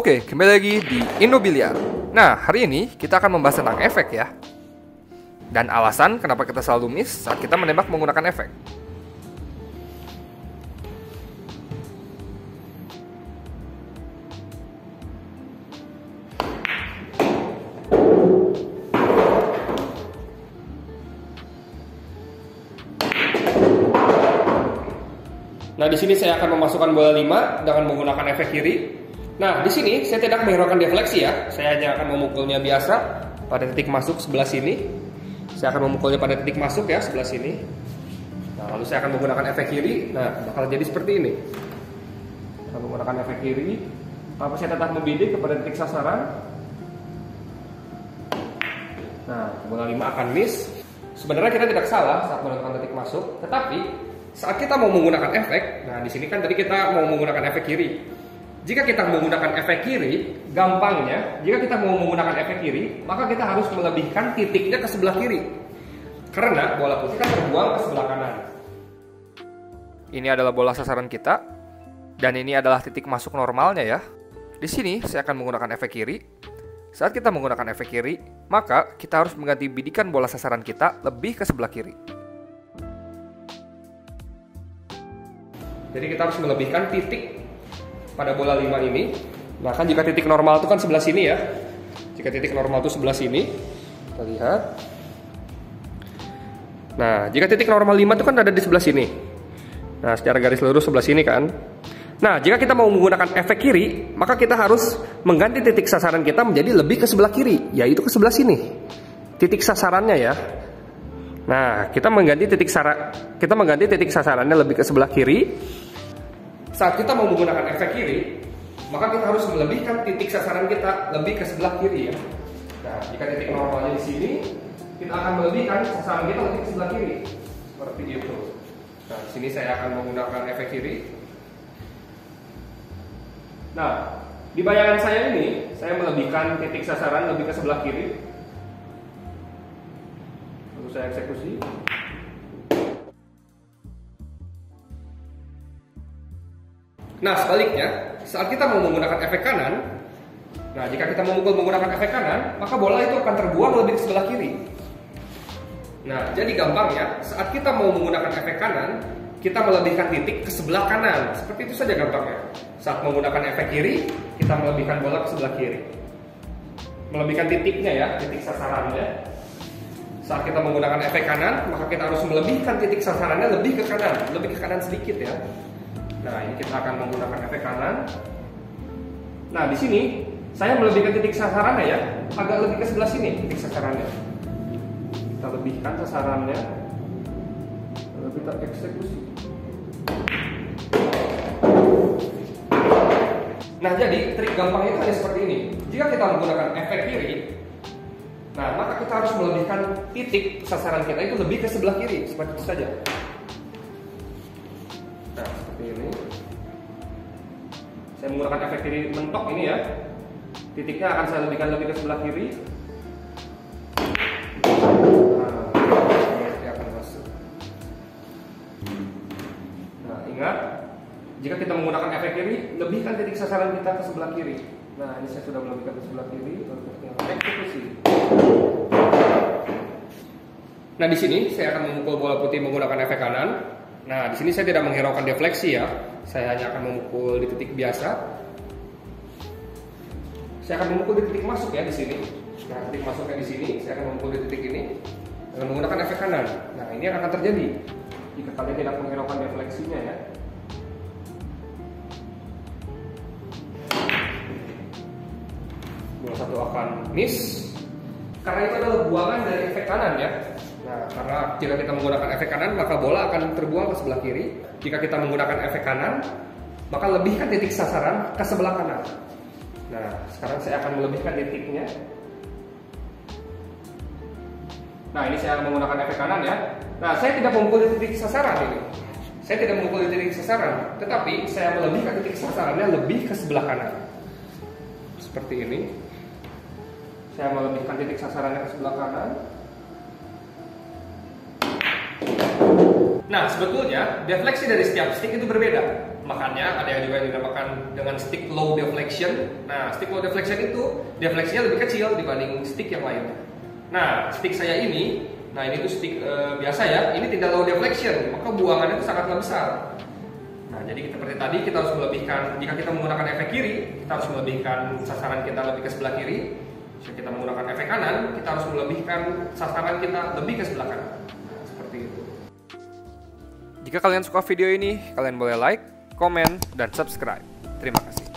Oke, kembali lagi di Indobiliar. Nah, hari ini kita akan membahas tentang efek ya. Dan alasan kenapa kita selalu miss saat kita menembak menggunakan efek. Nah, di sini saya akan memasukkan bola 5 dengan menggunakan efek kiri. Nah, di sini saya tidak menghiraukan defleksi ya. Saya hanya akan memukulnya biasa pada titik masuk sebelah sini. Saya akan memukulnya pada titik masuk ya, sebelah sini. Nah, lalu saya akan menggunakan efek kiri. Nah, bakal jadi seperti ini. Saya menggunakan efek kiri. Tapi saya tetap membidik kepada titik sasaran. Nah, bola 5 akan miss. Sebenarnya kita tidak salah saat menentukan titik masuk, tetapi saat kita mau menggunakan efek, nah di sini kan tadi kita mau menggunakan efek kiri. Jika kita menggunakan efek kiri, gampangnya, jika kita mau menggunakan efek kiri, maka kita harus melebihkan titiknya ke sebelah kiri. Karena bola putih kan terbuang ke sebelah kanan. Ini adalah bola sasaran kita, dan ini adalah titik masuk normalnya ya. Di sini saya akan menggunakan efek kiri. Saat kita menggunakan efek kiri, maka kita harus mengganti bidikan bola sasaran kita lebih ke sebelah kiri. Jadi kita harus melebihkan titik pada bola 5 ini. Nah kan jika titik normal itu kan sebelah sini ya. Jika titik normal itu sebelah sini, kita lihat. Nah jika titik normal 5 itu kan ada di sebelah sini. Nah secara garis lurus sebelah sini kan. Nah jika kita mau menggunakan efek kiri, maka kita harus mengganti titik sasaran kita menjadi lebih ke sebelah kiri, yaitu ke sebelah sini. Titik sasarannya ya. Nah kita mengganti titik sasarannya lebih ke sebelah kiri. Saat kita mau menggunakan efek kiri, maka kita harus melebihkan titik sasaran kita lebih ke sebelah kiri ya. Nah, jika titik normalnya di sini, kita akan melebihkan sasaran kita lebih ke sebelah kiri. Seperti itu. Nah, di sini saya akan menggunakan efek kiri. Nah, di bayangan saya ini, saya melebihkan titik sasaran lebih ke sebelah kiri. Lalu saya eksekusi. Nah sebaliknya, saat kita mau menggunakan efek kanan, nah jika kita memukul menggunakan efek kanan, maka bola itu akan terbuang lebih ke sebelah kiri. Nah jadi gampangnya, saat kita mau menggunakan efek kanan, kita melebihkan titik ke sebelah kanan. Seperti itu saja gampangnya. Saat menggunakan efek kiri, kita melebihkan bola ke sebelah kiri. Melebihkan titiknya ya, titik sasarannya. Saat kita menggunakan efek kanan, maka kita harus melebihkan titik sasarannya lebih ke kanan sedikit ya. Nah, ini kita akan menggunakan efek kanan. Nah, di sini saya melebihkan titik sasarannya ya, agak lebih ke sebelah sini titik sasarannya. Kita lebihkan sasarannya, lalu kita eksekusi. Nah, jadi trik gampangnya itu hanya seperti ini. Jika kita menggunakan efek kiri, nah maka kita harus melebihkan titik sasaran kita itu lebih ke sebelah kiri, seperti itu saja. Nah, seperti ini. Saya menggunakan efek kiri mentok ini ya. Titiknya akan saya lebihkan lebih ke sebelah kiri. Nah, ini akan masuk. Nah, ingat, jika kita menggunakan efek kiri, lebihkan titik sasaran kita ke sebelah kiri. Nah, ini saya sudah melebihkan ke sebelah kiri. Lalu kita eksekusi. Nah, di sini saya akan memukul bola putih menggunakan efek kanan. Nah, di sini saya tidak menghiraukan defleksi ya. Saya hanya akan memukul di titik biasa. Saya akan memukul di titik masuk ya di sini. Nah, titik masuknya di sini, saya akan memukul di titik ini dengan menggunakan efek kanan. Nah, ini yang akan terjadi jika kalian tidak menghiraukan defleksinya ya. Bola satu akan miss karena itu adalah buangan dari efek kanan ya. Nah, karena jika kita menggunakan efek kanan, maka bola akan terbuang ke sebelah kiri. Jika kita menggunakan efek kanan, maka lebihkan titik sasaran ke sebelah kanan. Nah, sekarang saya akan melebihkan titiknya. Nah, ini saya akan menggunakan efek kanan ya. Nah, saya tidak memukul di titik sasaran ini. Saya tidak memukul di titik sasaran, tetapi saya melebihkan titik sasarannya lebih ke sebelah kanan. Seperti ini. Saya melebihkan titik sasarannya ke sebelah kanan. Nah, sebetulnya defleksi dari setiap stick itu berbeda. Makanya ada yang juga dinamakan dengan stick low deflection. Nah, stick low deflection itu defleksinya lebih kecil dibanding stick yang lain. Nah, stick saya ini, nah ini tuh stick biasa ya, ini tidak low deflection, maka buangannya itu sangatlah besar. Nah, jadi seperti tadi kita harus melebihkan, jika kita menggunakan efek kiri, kita harus melebihkan sasaran kita lebih ke sebelah kiri. Jika kita menggunakan efek kanan, kita harus melebihkan sasaran kita lebih ke sebelah kanan. Nah, seperti itu. Jika kalian suka video ini, kalian boleh like, komen, dan subscribe. Terima kasih.